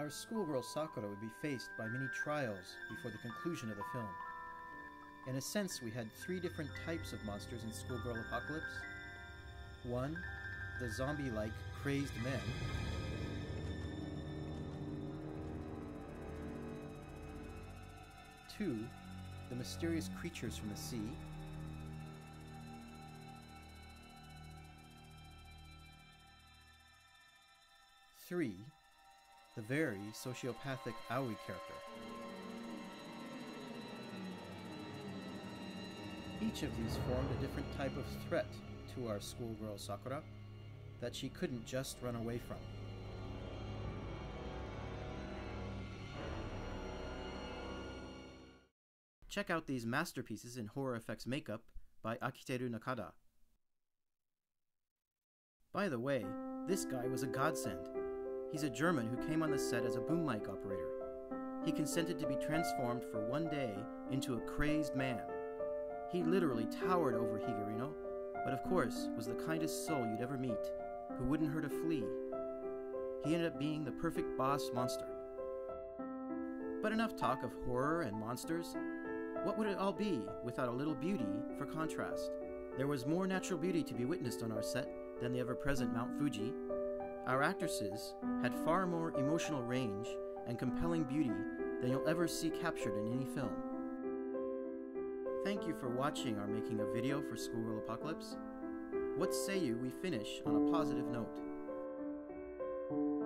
Our schoolgirl Sakura would be faced by many trials before the conclusion of the film. In a sense, we had three different types of monsters in Schoolgirl Apocalypse. One, the zombie-like crazed men. Two, the mysterious creatures from the sea. Three, the very sociopathic Aoi character. Each of these formed a different type of threat to our schoolgirl Sakura that she couldn't just run away from. Check out these masterpieces in horror effects makeup by Akiteru Nakada. By the way, this guy was a godsend. He's a German who came on the set as a boom mic operator. He consented to be transformed for one day into a crazed man. He literally towered over Higurino, but of course was the kindest soul you'd ever meet, who wouldn't hurt a flea. He ended up being the perfect boss monster. But enough talk of horror and monsters. What would it all be without a little beauty for contrast? There was more natural beauty to be witnessed on our set than the ever-present Mount Fuji. Our actresses had far more emotional range and compelling beauty than you'll ever see captured in any film. Thank you for watching our making of video for Schoolgirl Apocalypse. What say you we finish on a positive note?